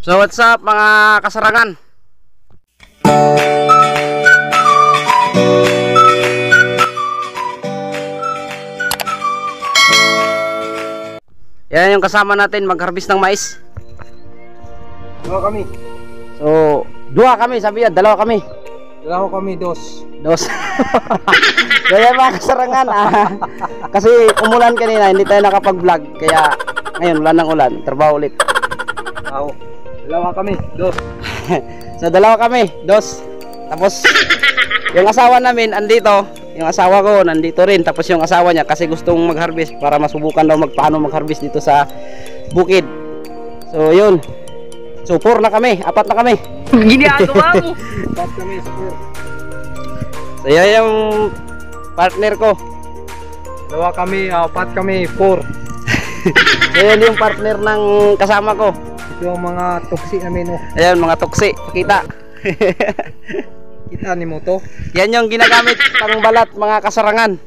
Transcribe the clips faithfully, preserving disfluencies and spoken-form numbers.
So what's up mga kasarangan? Yan yung kasama natin mag-harvest ng mais. Dalawa kami. So, dua kami, sabi yan, dalawa kami. Dalawa kami, dos. Dos. Kaya mga kasarangan, ah, kasi umulan kanina, hindi tayo nakapag-vlog. Kaya ngayon, wala nang ulan, trabaho ulit. Ako. Dalawa kami, dos. So, dalawa kami, dos. Tapos, yung asawa namin, andito. Yung asawa ko, nandito rin. Tapos yung asawa niya, kasi gustong mag-harvest para masubukan daw mag, paano mag-harvest dito sa bukid. So, yun. So, four na kami, apat na kami. Ginagawa mo. Apat kami, four. So, yan yung partner ko. Dalawa kami, apat kami, four. So, yan yung partner ng kasama ko. Ito yung mga toksi namin, oh. Ayan, mga tuksi. Pakita. Kita ni mo to. Yan yung ginagamit pang balat, mga kasarangan.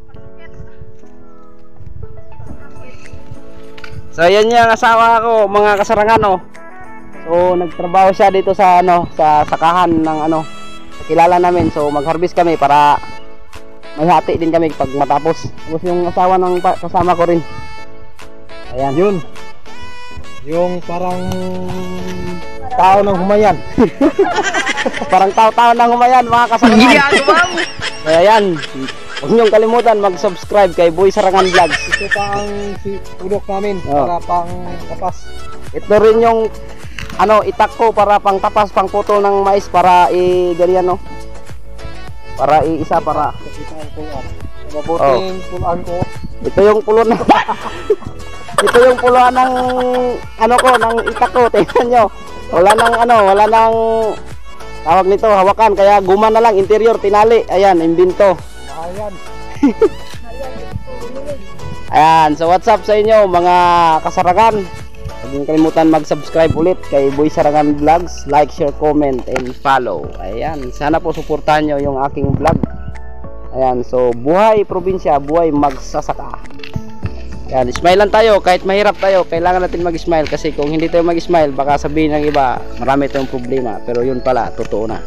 So, yan yung asawa ko, mga kasarangan, oh. So, nagtrabaho siya dito sa ano, sa sakahan ng ano, kilala namin. So, mag-harvest kami para may hati din kami pag matapos. Tapos yung asawa ng kasama ko rin. Ayan. Yun. Yung parang tao ng humayan. Parang tao-tao ng humayan, mga kasarangan. Ginagawa mo. Kaya yan, huwag niyong kalimutan mag-subscribe kay Boy Sarangan Vlogs. Ito pa ang tulok namin, Oh. para pang tapas. Ito rin yung ano, itak ko para pang tapas, pang putol ng mais para i-ganyan, no? Para i-isa, para Ito ang pulaan. Mabuting pulaan ko. ito yung pulo na ito yung puluhan ng ano ko, ng itak ko. Tingnan nyo, wala nang ano, wala nang tawag nito, hawakan, kaya guma na lang, interior, tinali. Ayan, imbento. Ayan. Ayan, so what's up sa inyo mga kasarangan? Huwag niyong kalimutan mag-subscribe ulit kay Boy Sarangan Vlogs. Like, share, comment, and follow. Ayan, sana po suportahan nyo yung aking vlog. Ayan, so buhay probinsya, buhay magsasaka. Ayan, smile lang tayo, kahit mahirap tayo, kailangan natin mag-smile. Kasi kung hindi tayo mag-smile, baka sabihin ng iba, marami tayong problema. Pero yun pala, totoo na.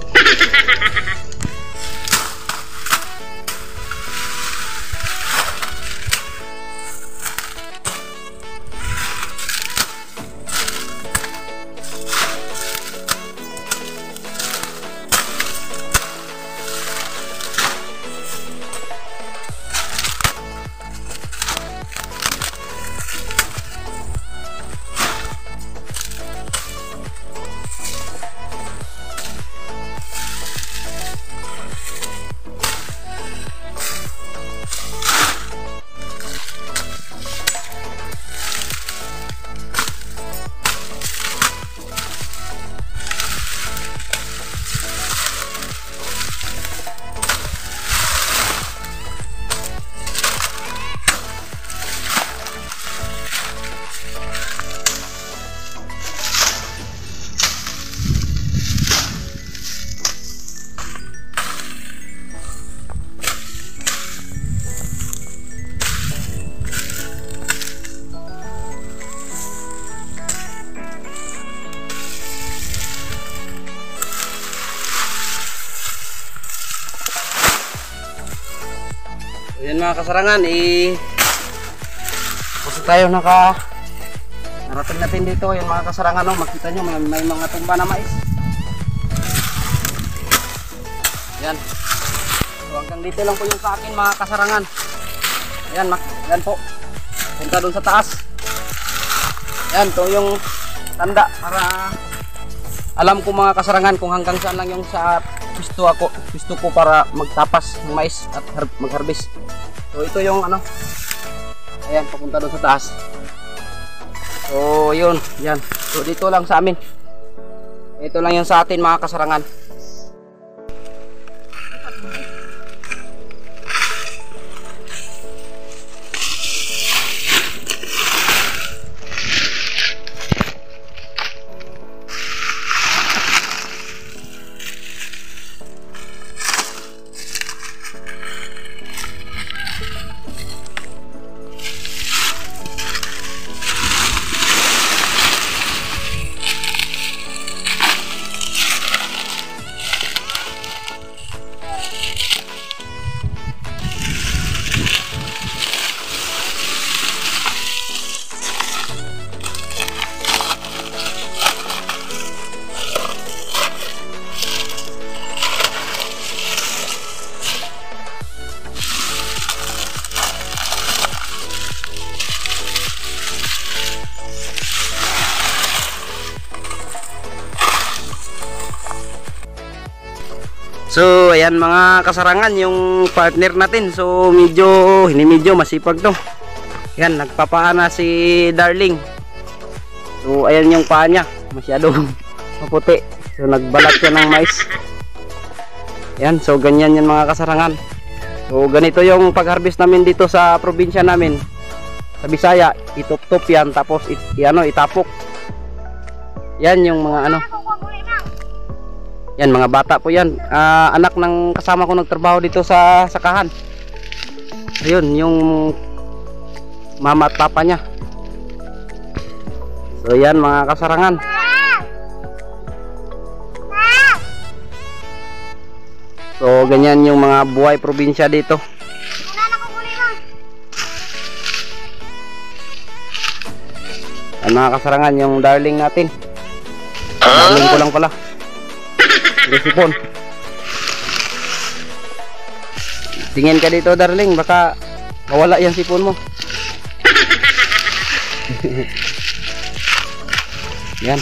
Ayan mga kasarangan, eh kasi tayo naka narating natin dito. Ayan mga kasarangan, no? Makita nyo may, may mga tumba na mais. Ayan, so hanggang dito lang po yung sa akin mga kasarangan. Ayan, ayan po, punta dun sa taas. Ayan, to yung tanda para alam ko mga kasarangan kung hanggang saan lang yung sa pisto ako, pisto ko para magtapas ng mais at mag-harvest. So ito yung ano, ayan, papunta doon sa taas. So yun, yan. So dito lang sa amin. Ito lang yung sa atin mga kasarangan. So ayan mga kasarangan, yung partner natin. So medyo, hindi medyo, masipag to. Yan, nagpapaana si Darling. So ayan yung paa niya, masyadong maputi. So nagbalat siya ng mais. Yan, so ganyan yan mga kasarangan. So ganito yung pag-harvest namin dito sa probinsya namin. Sa Bisaya, itop-top yan, tapos it, ano, itapok. Yan yung mga ano. Yan, mga bata po yan. Uh, anak ng kasama ko nagtrabaho dito sa sakahan. Ayun, yung mama at papa niya. So yan mga kasarangan. So ganyan yung mga buhay probinsya dito. Yan mga kasarangan, yung Darling natin. Darling ko lang pala. Sipon. Tingin ka dito Darling, baka mawala yung sipon mo. Yan.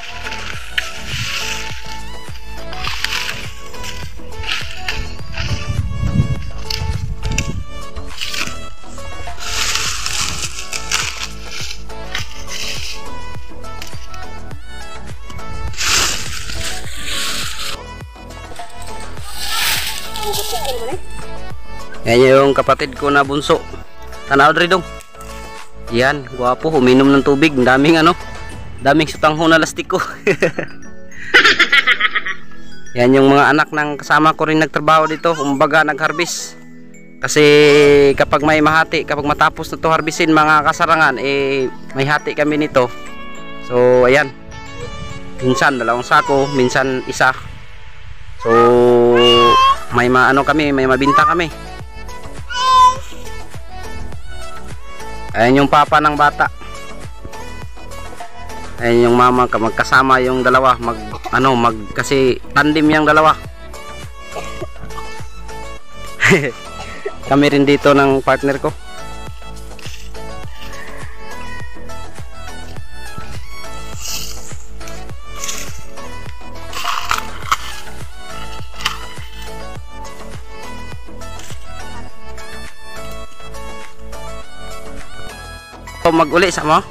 Yan yung kapatid ko na bunso. Tanaw diri dong. Yan, gwapo, uminom ng tubig, daming ano, daming sutangho na lastiko. Yan yung mga anak ng kasama ko rin nagtrabaho dito, kumbaga nag-harvest. Kasi kapag may mahati, kapag matapos na to harvestin mga kasarangan, eh may hati kami nito. So ayan, minsan dalawang sako, minsan isa. So may maano kami, may mabinta kami. Ayan yung papa ng bata. Ayan yung mama, magkasama yung dalawa, mag ano, mag kasi tandem yung dalawa. Kami rin dito ng partner ko. Mag-uli sa mo?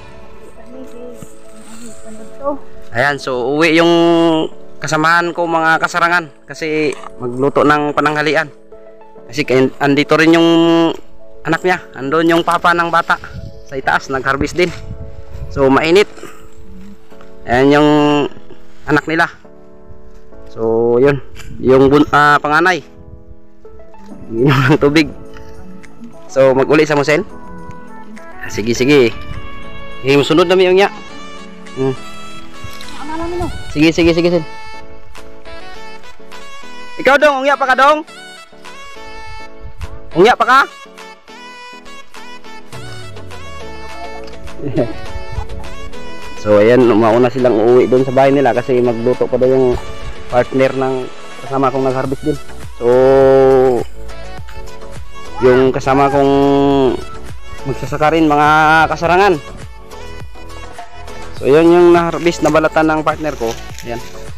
Ayan, so uwi yung kasamahan ko mga kasarangan kasi magluto ng pananghalian. Kasi andito rin yung anak niya, andun yung papa ng bata sa itaas, nag-harvest din. So mainit. Ayan yung anak nila. So yun, yung uh, panganay. Inom ng tubig. So mag-uli sa Musel. Sige, sige. Sige, sunod na yung niya. Hmm. Sige, sige, sige, sige. Ikaw dong, ungya pa ka dong? Ungya pa ka? So ayan, mauna silang uuwi doon sa bahay nila kasi magluto pa daw yung partner ng kasama kong nag-harvest din. So yung kasama kong magsasaka rin mga kasarangan. So yun yung na-harvest na balatan ng partner ko. Ayan.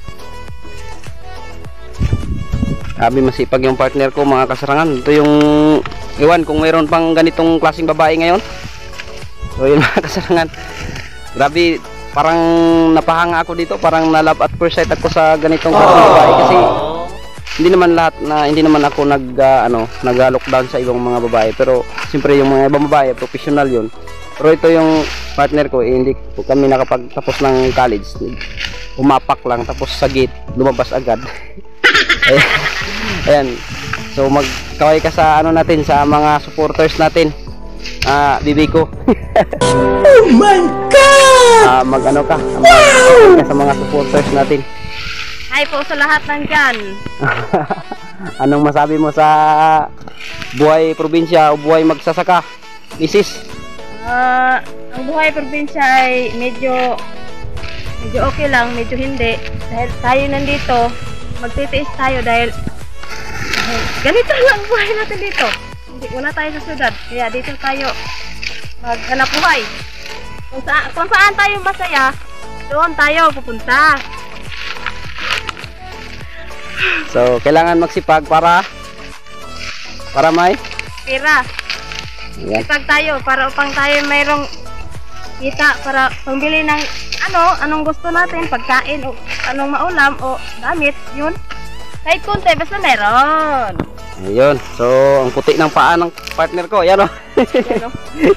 Sabi masipag yung partner ko mga kasarangan. Ito yung iwan kung mayroon pang ganitong klaseng babae ngayon. So yun mga kasarangan. Grabe, parang napahanga ako dito. Parang na-love at first sight ako sa ganitong klaseng babae kasi hindi naman lahat na hindi naman ako nag uh, ano, nag-lockdown sa ibang mga babae, pero siyempre yung mga ibang babae professional yun. Pero ito yung partner ko, eh, hindi po kami nakapagtapos ng college. Umapak lang tapos sa gate lumabas agad. Ayan. Ayan. So magkaway ka sa ano natin, sa mga supporters natin. Ah, uh, bibi ko. Oh my god. Ah, uh, mag-ano ka? Wow! Mag sa mga supporters natin. Hi po sa lahat ng dyan. Anong masabi mo sa buhay probinsya o buhay magsasaka, misis? Uh, ang buhay probinsya ay medyo medyo okay lang, medyo hindi. Dahil tayo nandito, magtitiis tayo dahil, dahil ganito lang buhay natin dito. Hindi, wala tayo sa syudad, kaya dito tayo maghanap buhay. Kung, sa, kung saan tayo masaya, doon tayo pupunta. So, kailangan magsipag para para may Pira. Ayan. Sipag tayo para upang tayo mayroong kita para pambili ng ano, anong gusto natin, pagkain o anong maulam o gamit, yun. Kahit konti, basta meron. Ayun. So, ang puti ng paa ng partner ko. Ayan o. Ano?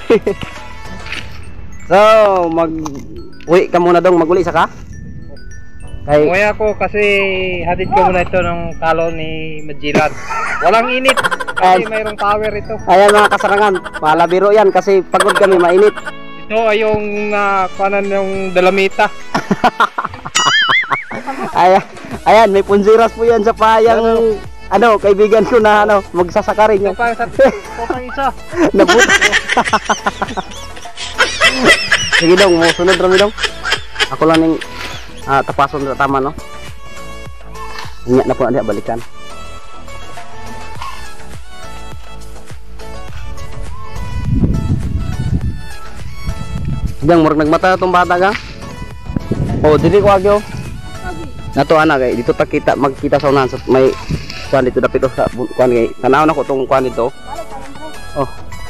So, mag uwi ka muna dong, mag-uli saka. Kay Umuwi ako kasi hatid ko muna ito ng kalo ni Magellan. Walang init kasi Ay. mayroong power ito. Ayan mga kasarangan, palabiro yan kasi pagod kami, mainit. Ito ay yung uh, kanan yung dalamita. Ayan, ayan, may punziras po yan sa payang ano, kaibigan ko na ano, magsasaka rin Ito yung pa sa ito pang isa. nabut. Sige dong, mo sunod rami dong. Ako lang ning ah, tapason sa tama no. Inya na po na balikan. Dang murag nagmata tong bata gang. Oh, dili ko agyo. Nato ana kay dito ta kita magkita sa unahan sa may kuan dito dapit sa kuan kay tanaw na ko tong kuan dito. Oh.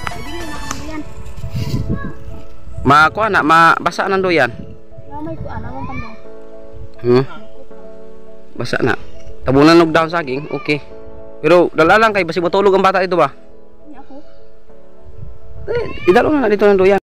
Ma kuan na mabasa nang doyan. Lamay ko, ano mong pandong. Hmm. Basa na. Tabunan og down saging. Okay. Pero dala lang kay basi matulog ang bata dito ba? Hindi ako. Eh, idalo na dito nang doyan.